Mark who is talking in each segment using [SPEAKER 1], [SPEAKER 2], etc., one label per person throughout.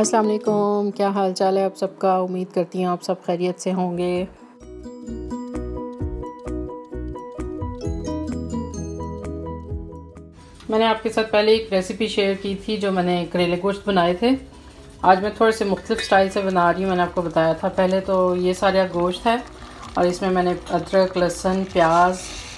[SPEAKER 1] अस्सलाम वालेकुम, क्या हाल चाल है आप सबका। उम्मीद करती हूँ आप सब खैरियत से होंगे। मैंने आपके साथ पहले एक रेसिपी शेयर की थी जो मैंने करेले गोश्त बनाए थे। आज मैं थोड़े से मुख्तलिफ स्टाइल से बना रही हूँ। मैंने आपको बताया था पहले। तो ये सारा गोश्त है और इसमें मैंने अदरक, लहसुन, प्याज,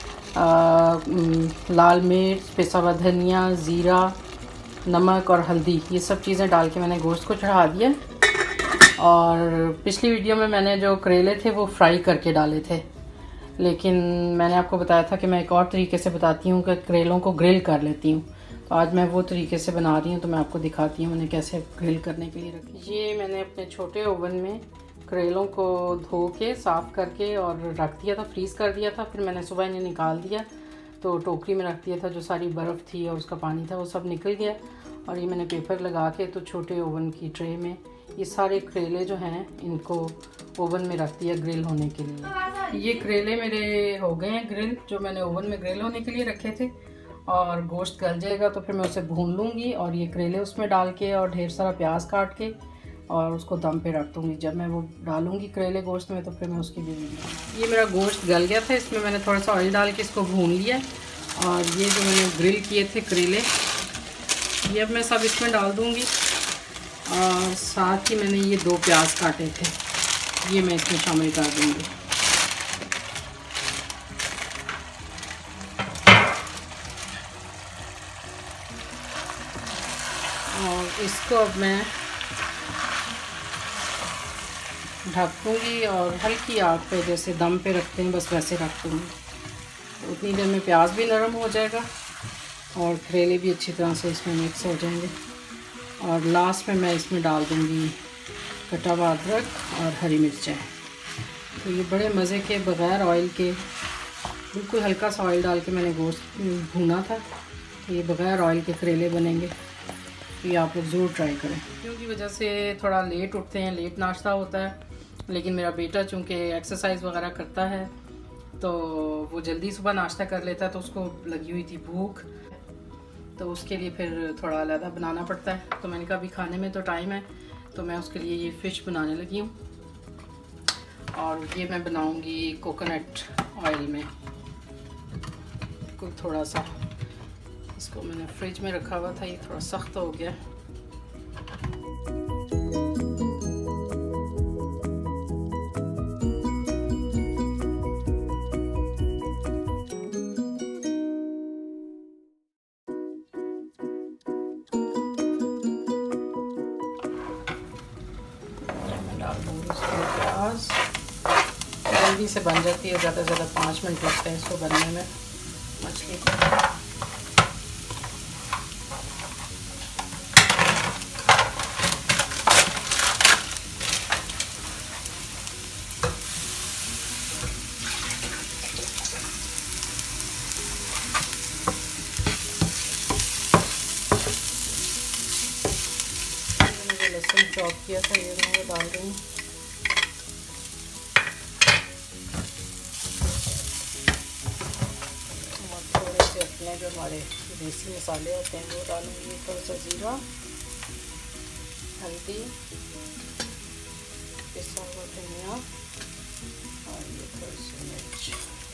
[SPEAKER 1] लाल मिर्च, पिसा हुआ धनिया, ज़ीरा, नमक और हल्दी, ये सब चीज़ें डाल के मैंने गोश्त को चढ़ा दिया। और पिछली वीडियो में मैंने जो करेले थे वो फ्राई करके डाले थे, लेकिन मैंने आपको बताया था कि मैं एक और तरीके से बताती हूँ कि करेलों को ग्रिल कर लेती हूँ। तो आज मैं वो तरीके से बना रही हूँ, तो मैं आपको दिखाती हूँ मैंने कैसे ग्रिल करने के लिए रखी। ये मैंने अपने छोटे ओवन में करेलों को धो के साफ़ करके और रख दिया था, फ्रीज़ कर दिया था। फिर मैंने सुबह इन्हें निकाल दिया, तो टोकरी में रख दिया था। जो सारी बर्फ़ थी और उसका पानी था वो सब निकल गया। और ये मैंने पेपर लगा के तो छोटे ओवन की ट्रे में ये सारे करेले जो हैं इनको ओवन में रख दिया ग्रिल होने के लिए। ये करेले मेरे हो गए हैं ग्रिल, जो मैंने ओवन में ग्रिल होने के लिए रखे थे। और गोश्त गल जाएगा तो फिर मैं उसे भून लूँगी और ये करेले उसमें डाल के और ढेर सारा प्याज काट के और उसको दम पे रख दूँगी। जब मैं वो डालूँगी करेले गोश्त में तो फिर मैं उसकी भी। ये मेरा गोश्त गल गया था, इसमें मैंने थोड़ा सा ऑयल डाल के इसको भून लिया। और ये जो मैंने ग्रिल किए थे करेले, ये अब मैं सब इसमें डाल दूँगी। और साथ ही मैंने ये 2 प्याज काटे थे, ये मैं इसमें शामिल कर दूँगी। और इसको अब मैं ढक दूँगी और हल्की आग पे जैसे दम पे रखते हैं बस वैसे रख दूँगी। तो उतनी देर में प्याज भी नरम हो जाएगा और करेले भी अच्छी तरह से इसमें मिक्स हो जाएंगे। और लास्ट में मैं इसमें डाल दूँगी कटा हुआ अदरक और हरी मिर्चें। तो ये बड़े मज़े के बग़ैर ऑयल के, बिल्कुल हल्का सा ऑयल डाल के मैंने गोश्त भूना था। तो ये बग़ैर ऑयल के करेले बनेंगे। तो ये आप लोग ज़रूर ट्राई करें। क्योंकि वजह से थोड़ा लेट उठते हैं, लेट नाश्ता होता है, लेकिन मेरा बेटा चूँकि एक्सरसाइज वगैरह करता है तो वो जल्दी सुबह नाश्ता कर लेता है। तो उसको लगी हुई थी भूख, तो उसके लिए फिर थोड़ा अलग बनाना पड़ता है। तो मैंने कहा अभी खाने में तो टाइम है, तो मैं उसके लिए ये फ़िश बनाने लगी हूँ। और ये मैं बनाऊँगी कोकोनट ऑयल में। कुछ थोड़ा सा इसको मैंने फ्रिज में रखा हुआ था, ये थोड़ा सख्त हो गया। प्याज जल्दी से बन जाती है, ज़्यादा से ज़्यादा 5 मिनट लगते हैं इसको बनने में मछली को। लहसुन चॉप किया था ये मैं डाल दूँगी। और थोड़े से अपने जो हमारे देसी मसाले होते हैं वो डालूँगी। थोड़ा सा ज़ीरा, हल्दी, पिसा हुआ धनिया और ये थोड़ी सी मिर्च।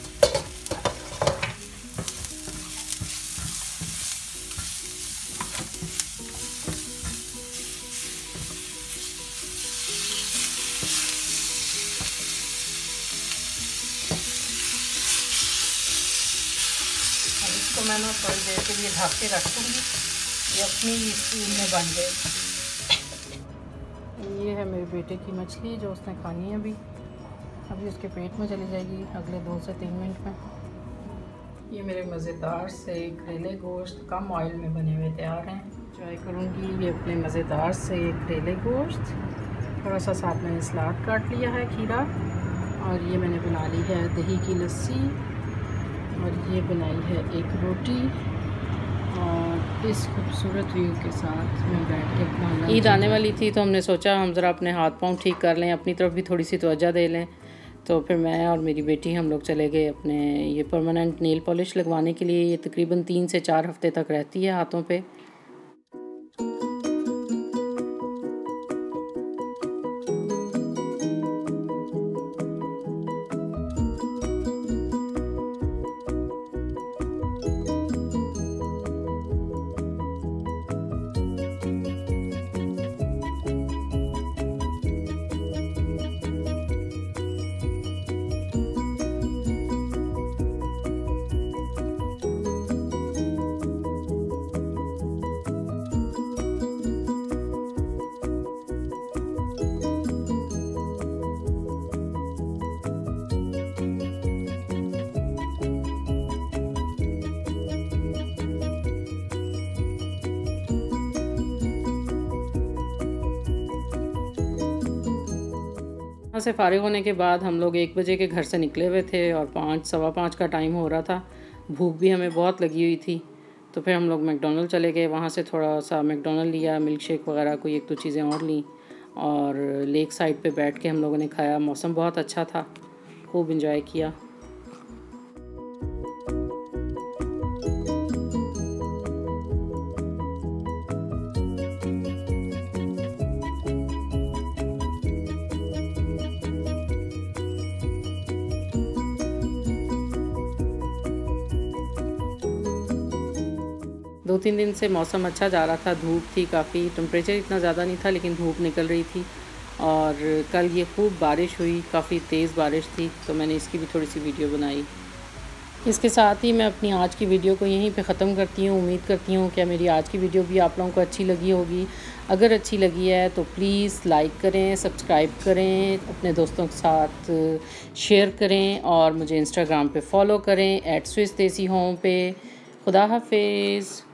[SPEAKER 1] तो मैं ना थोड़ी देर के लिए ढक के रख दूँगी, ये अपनी स्टीम में बन जाएगी। ये है मेरे बेटे की मछली जो उसने खानी है अभी उसके पेट में चली जाएगी अगले 2 से 3 मिनट में। ये मेरे मज़ेदार से करेले गोश्त कम ऑयल में बने हुए तैयार हैं। ट्राई करूँगी ये अपने मज़ेदार से करेले गोश्त। थोड़ा सा साथ मैंने सलाद काट लिया है, खीरा, और ये मैंने बना ली है दही की लस्सी, और ये बनाई है एक रोटी। और इस खूबसूरत व्यू के साथ मैं बैठ के अपना ईद आने वाली थी तो हमने सोचा हम ज़रा अपने हाथ पाँव ठीक कर लें, अपनी तरफ भी थोड़ी सी तवज्जो दे लें। तो फिर मैं और मेरी बेटी हम लोग चले गए अपने ये परमानेंट नेल पॉलिश लगवाने के लिए। ये तकरीबन 3 से 4 हफ्ते तक रहती है हाथों पे। से फ़ारिग होने के बाद हम लोग 1 बजे के घर से निकले हुए थे और 5 सवा 5 का टाइम हो रहा था। भूख भी हमें बहुत लगी हुई थी, तो फिर हम लोग मैकडॉनल्ड चले गए। वहाँ से थोड़ा सा मैकडॉनल्ड लिया, मिल्क शेक वगैरह कोई 1-2 चीज़ें और लीं और लेक साइड पे बैठ के हम लोगों ने खाया। मौसम बहुत अच्छा था, खूब इंजॉय किया। 2-3 दिन से मौसम अच्छा जा रहा था, धूप थी काफ़ी, टेम्परेचर इतना ज़्यादा नहीं था लेकिन धूप निकल रही थी। और कल ये खूब बारिश हुई, काफ़ी तेज़ बारिश थी, तो मैंने इसकी भी थोड़ी सी वीडियो बनाई। इसके साथ ही मैं अपनी आज की वीडियो को यहीं पे ख़त्म करती हूँ। उम्मीद करती हूँ कि मेरी आज की वीडियो भी आप लोगों को अच्छी लगी होगी। अगर अच्छी लगी है तो प्लीज़ लाइक करें, सब्सक्राइब करें, अपने दोस्तों के साथ शेयर करें और मुझे इंस्टाग्राम पे फॉलो करें @SwissDesiHome पे। खुदा हाफिज़।